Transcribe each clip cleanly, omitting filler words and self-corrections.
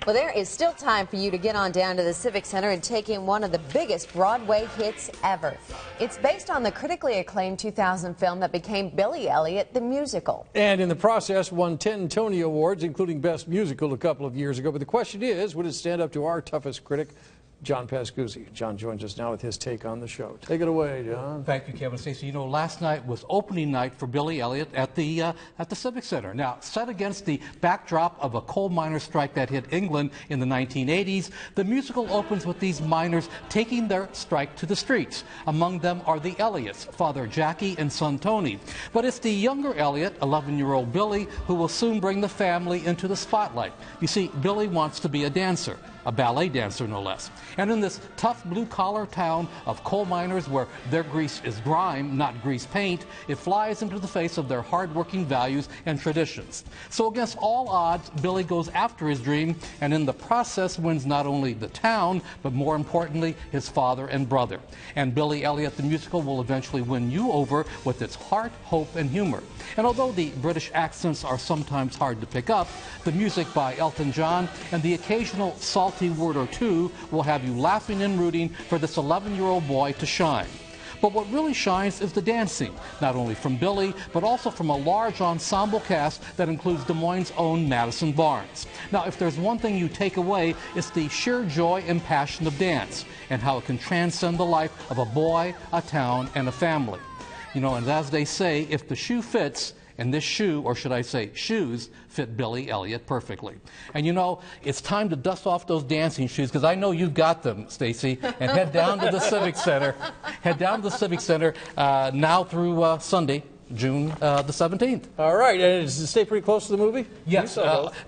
Well, there is still time for you to get on down to the Civic Center and take in one of the biggest Broadway hits ever. It's based on the critically acclaimed 2000 film that became Billy Elliot, the musical. And in the process, won 10 Tony Awards, including Best Musical a couple of years ago. But the question is, would it stand up to our toughest critic, John Pascuzzi? John joins us now with his take on the show. Take it away, John. Thank you, Kevin. Stacey, you know, last night was opening night for Billy Elliot at the Civic Center. Now, set against the backdrop of a coal miner strike that hit England in the 1980s, the musical opens with these miners taking their strike to the streets. Among them are the Elliots, Father Jackie and son Tony. But it's the younger Elliot, 11-year-old Billy, who will soon bring the family into the spotlight. You see, Billy wants to be a dancer. A ballet dancer, no less. And in this tough blue-collar town of coal miners where their grease is grime, not grease paint, it flies into the face of their hard-working values and traditions. So against all odds, Billy goes after his dream, and in the process wins not only the town, but more importantly, his father and brother. And Billy Elliot, the musical, will eventually win you over with its heart, hope, and humor. And although the British accents are sometimes hard to pick up, the music by Elton John and the occasional salty word or two will have you laughing and rooting for this 11-year-old boy to shine. But what really shines is the dancing, not only from Billy, but also from a large ensemble cast that includes Des Moines' own Madison Barnes. Now, if there's one thing you take away, it's the sheer joy and passion of dance, and how it can transcend the life of a boy, a town, and a family. You know, and as they say, if the shoe fits, and this shoe, or should I say shoes, fit Billy Elliot perfectly. And you know, it's time to dust off those dancing shoes, because I know you've got them, Stacey, and head down to the Civic Center. Head down to the Civic Center now through Sunday, June the 17th. All right, and does it stay pretty close to the movie? Yes,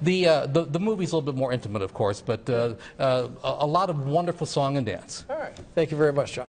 the movie's a little bit more intimate, of course, but a lot of wonderful song and dance. All right, thank you very much, John.